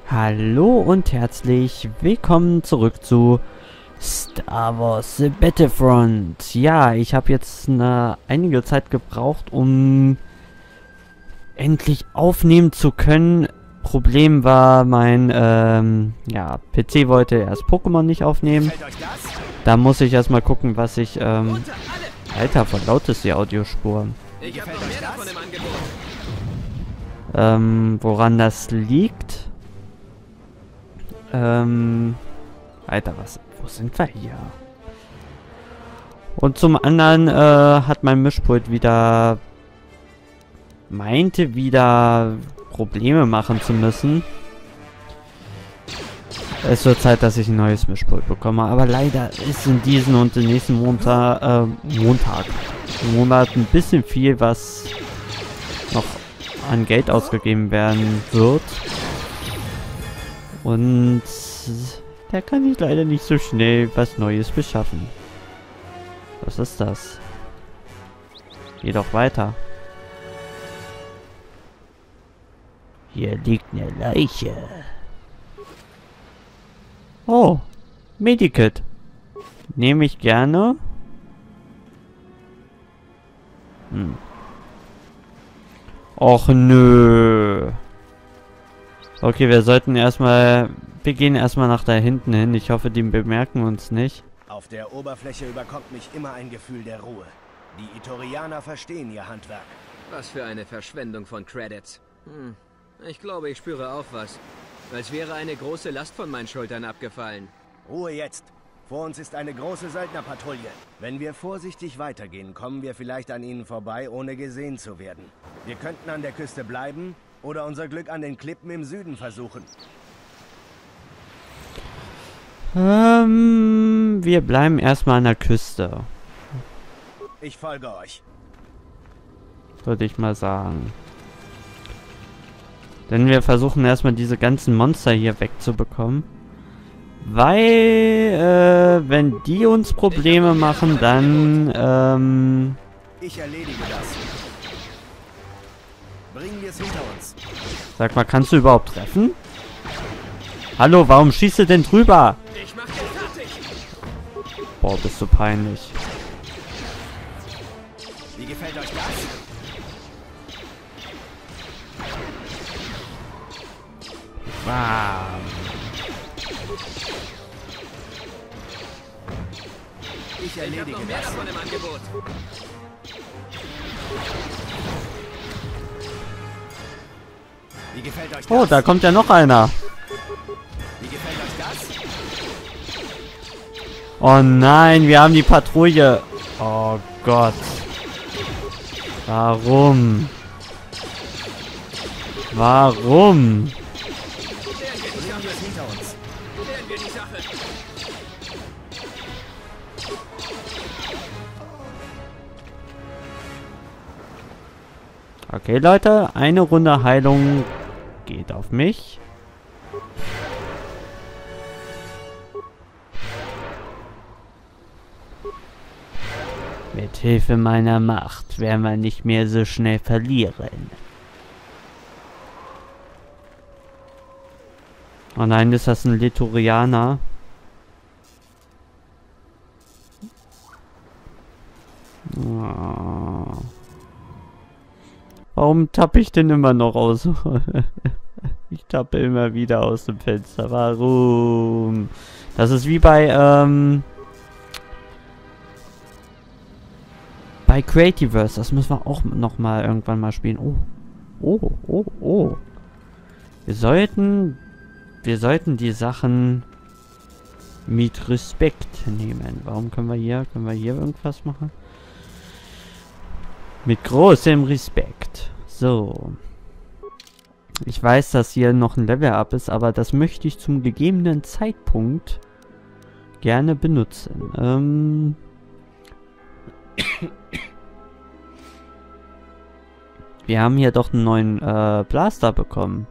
Hallo und herzlich willkommen zurück zu Star Wars The Battlefront. Ja, ich habe jetzt einige Zeit gebraucht, um endlich aufnehmen zu können. Problem war, mein PC wollte erst Pokémon nicht aufnehmen. Da muss ich erstmal gucken, was ich... Alter, voll laut ist die Audiospur. Woran das liegt? Alter, wo sind wir hier? Und zum anderen hat mein Mischpult meinte wieder Probleme machen zu müssen. Es wird Zeit, dass ich ein neues Mischpult bekomme, aber leider ist in diesen und den nächsten Monat ein bisschen viel, was noch an Geld ausgegeben werden wird. Und da kann ich leider nicht so schnell was Neues beschaffen. Was ist das? Geh doch weiter. Hier liegt eine Leiche. Oh, Medikit. Nehme ich gerne. Och nö. Okay, wir gehen erstmal nach da hinten hin. Ich hoffe, die bemerken uns nicht. Auf der Oberfläche überkommt mich immer ein Gefühl der Ruhe. Die Itorianer verstehen ihr Handwerk. Was für eine Verschwendung von Credits. Ich glaube, ich spüre auch was. Als wäre eine große Last von meinen Schultern abgefallen. Ruhe jetzt. Vor uns ist eine große Söldnerpatrouille. Wenn wir vorsichtig weitergehen, kommen wir vielleicht an ihnen vorbei, ohne gesehen zu werden. Wir könnten an der Küste bleiben oder unser Glück an den Klippen im Süden versuchen. Wir bleiben erstmal an der Küste. Ich folge euch. Würde ich mal sagen. Denn wir versuchen erstmal diese ganzen Monster hier wegzubekommen. Weil, wenn die uns Probleme machen, dann, Ich erledige das. Bringen wir es hinter uns. Sag mal, kannst du überhaupt treffen? Hallo, warum schießt du denn drüber? Ich mach dich fertig! Boah, bist du peinlich. Wie gefällt euch das? Wow. Ich erledige Noch mehr das. davon im Angebot. Wie gefällt euch das? Oh, da kommt ja noch einer. Wie gefällt euch das? Oh nein, wir haben die Patrouille. Oh Gott. Warum? Warum? Bringen wir es hinter uns. Klären wir die Sache. Okay, Leute, eine Runde Heilung geht auf mich. Mit Hilfe meiner Macht werden wir nicht mehr so schnell verlieren. Oh nein, ist das ein Liturianer? Oh. Warum tappe ich denn immer noch aus? Ich tappe immer wieder aus dem Fenster. Warum? Das ist wie bei Creativerse. Das müssen wir auch noch mal irgendwann mal spielen. Oh. Oh, oh, oh. Wir sollten die Sachen mit Respekt nehmen. Warum können wir hier irgendwas machen? Mit großem Respekt. So. Ich weiß, dass hier noch ein Level-Up ist, aber das möchte ich zum gegebenen Zeitpunkt gerne benutzen. Wir haben hier doch einen neuen Blaster bekommen.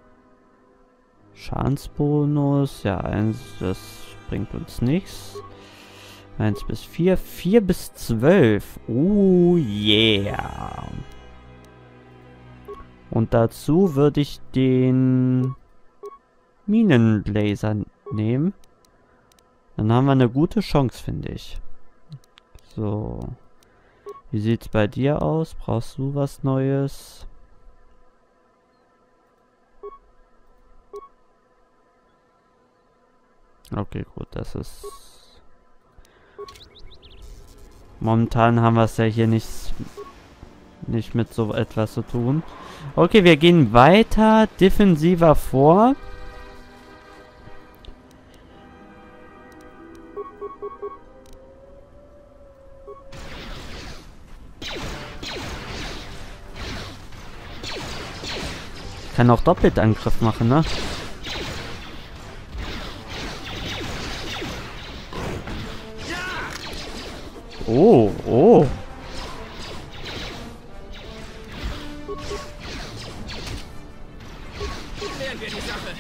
Schadensbonus, ja, das bringt uns nichts. 1 bis 4, 4 bis 12. Oh yeah. Und dazu würde ich den Minenlaser nehmen. Dann haben wir eine gute Chance, finde ich. So. Wie sieht's bei dir aus? Brauchst du was Neues? Okay, gut, das ist... Momentan haben wir es ja hier nicht mit so etwas zu tun. Okay, wir gehen weiter, defensiver vor. Kann auch Doppeltangriff machen, ne? Oh, oh. Klären wir die Sache.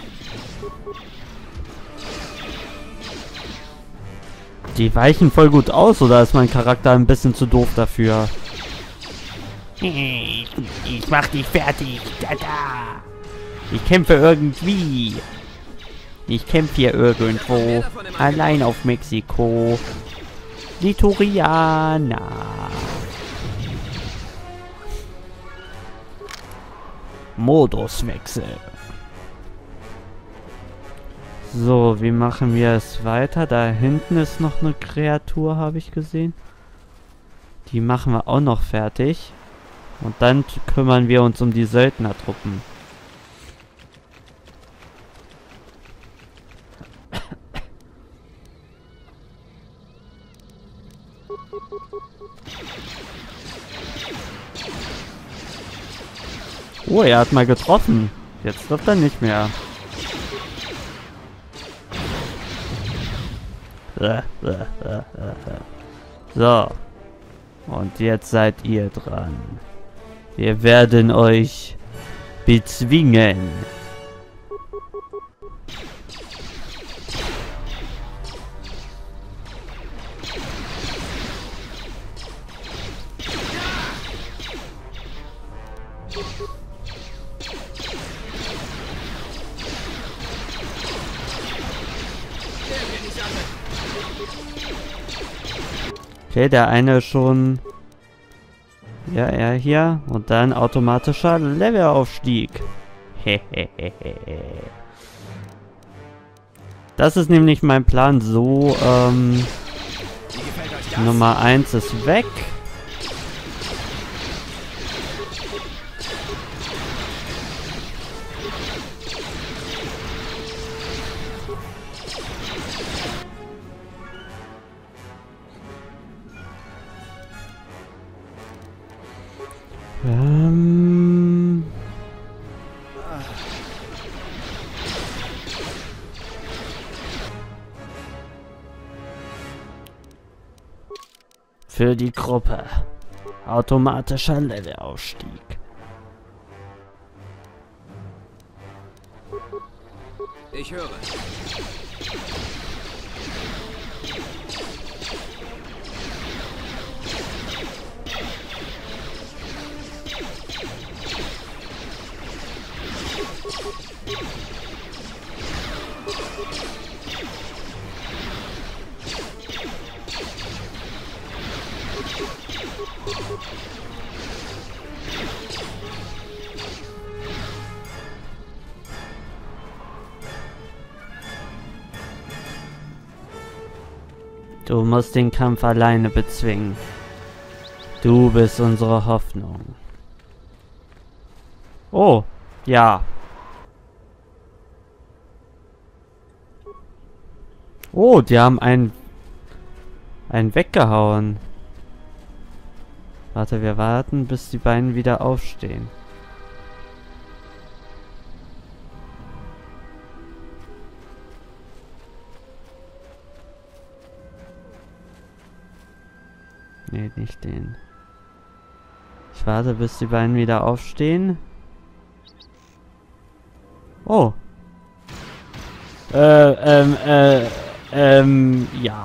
Die weichen voll gut aus, oder ist mein Charakter ein bisschen zu doof dafür? Ich mach dich fertig. Tada. Ich kämpfe irgendwie. Ich kämpfe hier irgendwo. Allein auf Mexiko. Litoriana. Moduswechsel. So, wie machen wir es weiter? Da hinten ist noch eine Kreatur, habe ich gesehen. Die machen wir auch noch fertig. Und dann kümmern wir uns um die Söldnertruppen. Oh, er hat mal getroffen. Jetzt trifft er nicht mehr. So. Und jetzt seid ihr dran. Wir werden euch bezwingen. Okay, der eine ist schon... Ja, er hier. Und dann automatischer Levelaufstieg. Das ist nämlich mein Plan. So, Nummer 1 ist weg. Für die Gruppe. Automatischer Levelaufstieg. Ich höre. Du musst den Kampf alleine bezwingen. Du bist unsere Hoffnung. Oh, ja. Oh, die haben einen weggehauen. Warte, wir warten, bis die beiden wieder aufstehen. Nee, nicht den. Ich warte, bis die beiden wieder aufstehen. Oh. Ja.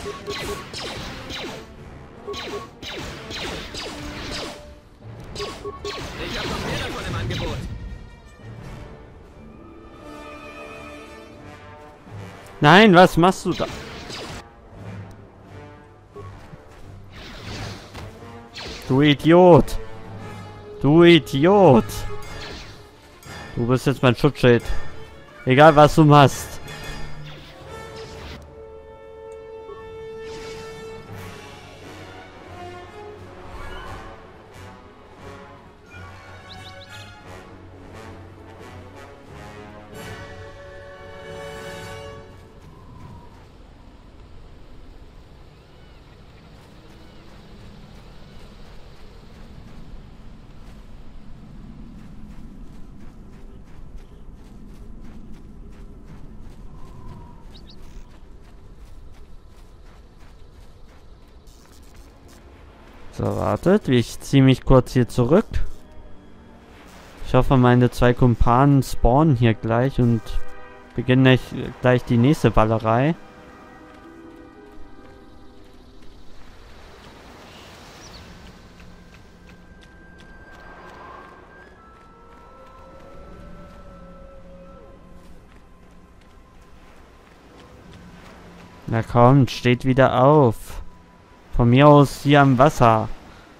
Ich habe noch mehr davon im Angebot. Nein, was machst du da? Du Idiot! Du Idiot! Du bist jetzt mein Schutzschild. Egal was du machst. So, wartet. Ich ziehe mich kurz hier zurück. Ich hoffe, meine zwei Kumpanen spawnen hier gleich und beginnen gleich die nächste Ballerei. Na komm, steht wieder auf. Von mir aus hier am Wasser.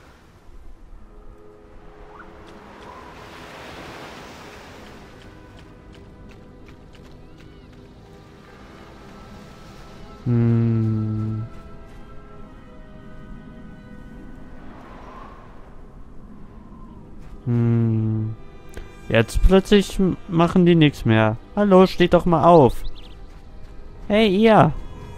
Jetzt plötzlich machen die nichts mehr. Hallo, steht doch mal auf. Hey, ihr.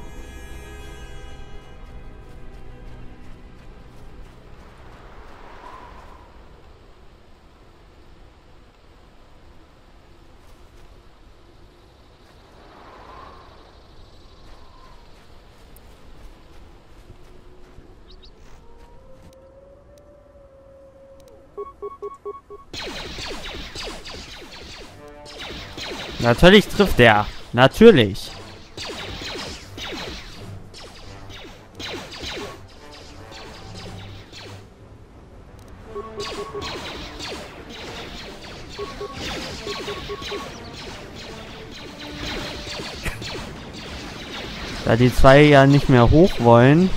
Natürlich trifft er. Natürlich. Da die zwei ja nicht mehr hoch wollen.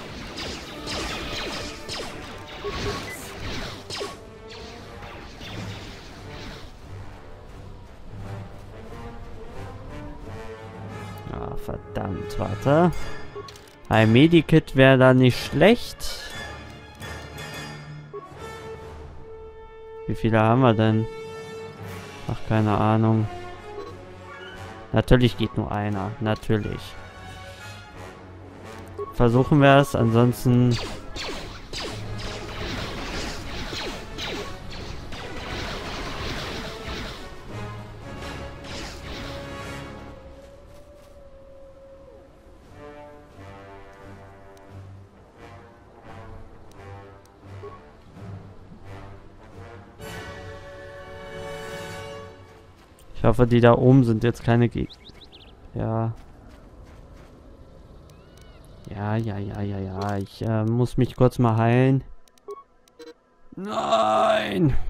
Ah, verdammt, warte. Ein Medikit wäre da nicht schlecht. Wie viele haben wir denn? Ach, keine Ahnung. Natürlich geht nur einer. Natürlich. Versuchen wir es, ansonsten... Ich hoffe, die da oben sind jetzt keine Gegner. Ja. Ja. Ich muss mich kurz mal heilen. Nein!